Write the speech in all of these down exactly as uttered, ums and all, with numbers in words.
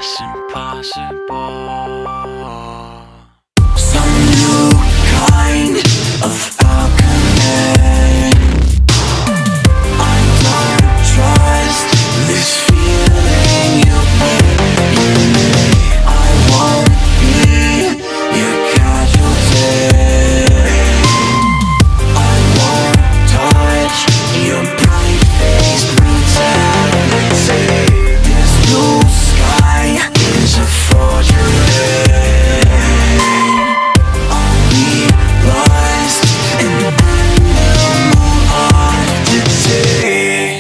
That's impossible. Some new kind of alchemy. I don't trust this feeling you give me. I won't be your casualty. I won't touch your bright-faced brutality. This blue sky is a forgery. I'll be lost in animal oddity.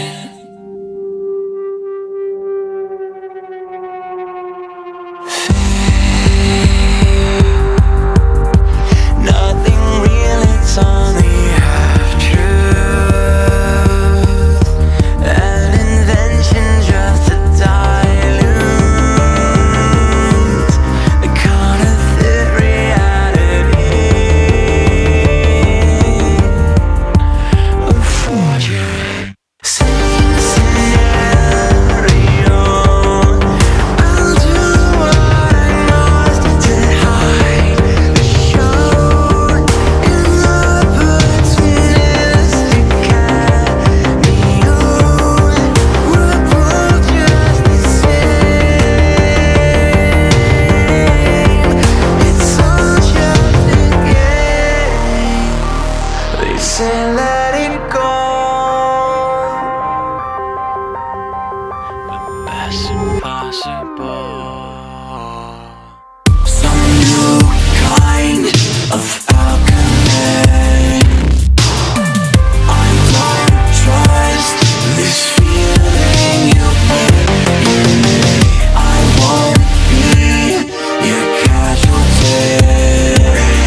Nothing real, it's only half-truth. An invention just to dilute the counterfeit reality of forgery. Same scenario. I'll do what I must to hide the show in the opportunistic cameo. We're both just the same. It's all just a game. They say let it go. That's impossible. Some new kind of alchemy. I don't trust this feeling you give me. I won't be your casualty.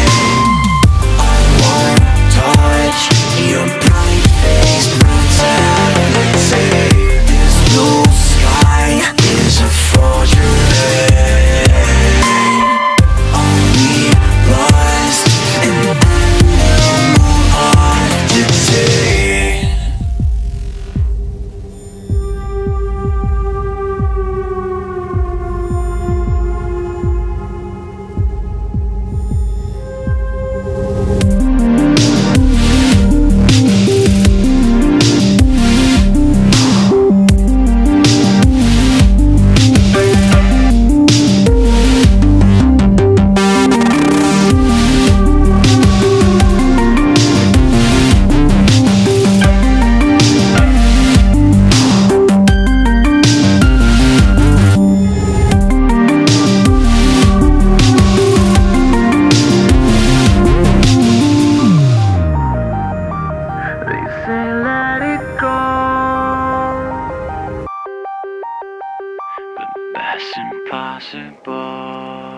I won't touch your bright-faced brutality. This blue sky is a forgery. I'll be lost in animal oddity. They say let it go. But that's impossible.